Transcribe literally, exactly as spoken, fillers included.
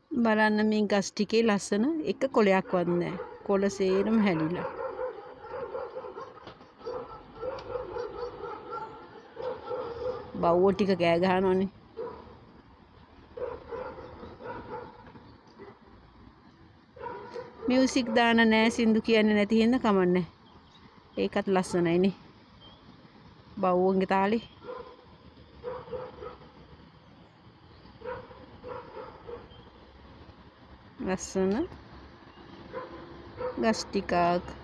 බලන්න මේ ගස් ටිකේ ලස්සන එක කොළයක්වත් නැහැ. කොළ සේරම හැලිලා. බව්වෝ ටික කෑ ගහනවනේ. මියුසික් දාන්න නෑ සින්දු කියන්නේ නැති හින්දා කමන්නේ. ඒකත් ලස්සනයිනේ. බව්වෝන්ගේ තාලේ. ලස්සන ගස් ටිකක්